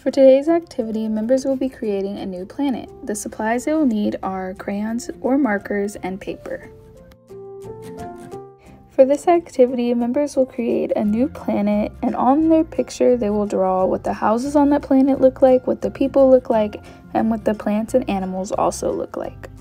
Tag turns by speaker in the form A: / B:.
A: For today's activity, members will be creating a new planet. The supplies they will need are crayons or markers and paper. For this activity, members will create a new planet, and on their picture they will draw what the houses on that planet look like, what the people look like, and what the plants and animals also look like.